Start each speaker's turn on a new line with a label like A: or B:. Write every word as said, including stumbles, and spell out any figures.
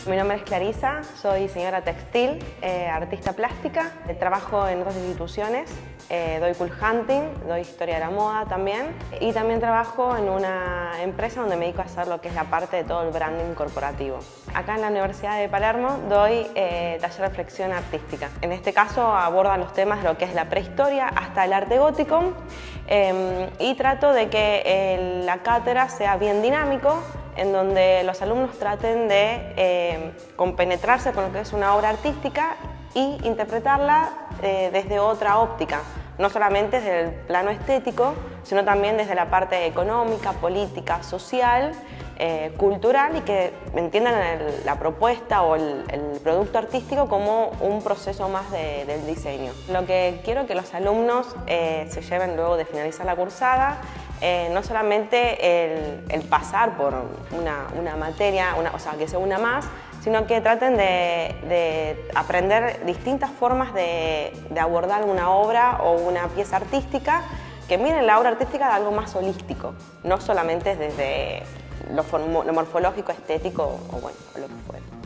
A: Mi nombre es Clarisa, soy diseñadora textil, eh, artista plástica, eh, trabajo en otras instituciones, eh, doy cool hunting, doy historia de la moda también y también trabajo en una empresa donde me dedico a hacer lo que es la parte de todo el branding corporativo. Acá en la Universidad de Palermo doy eh, taller de reflexión artística. En este caso abordan los temas de lo que es la prehistoria hasta el arte gótico eh, y trato de que eh, la cátedra sea bien dinámico, en donde los alumnos traten de eh, compenetrarse con lo que es una obra artística y interpretarla eh, desde otra óptica, no solamente desde el plano estético, sino también desde la parte económica, política, social, eh, cultural, y que entiendan el, la propuesta o el, el producto artístico como un proceso más de, del diseño. Lo que quiero es que los alumnos eh, se lleven luego de finalizar la cursada, Eh, no solamente el, el pasar por una, una materia, una, o sea, que sea una más, sino que traten de, de aprender distintas formas de, de abordar una obra o una pieza artística, que miren la obra artística de algo más holístico, no solamente desde lo, lo morfológico, estético o bueno, lo que fuera.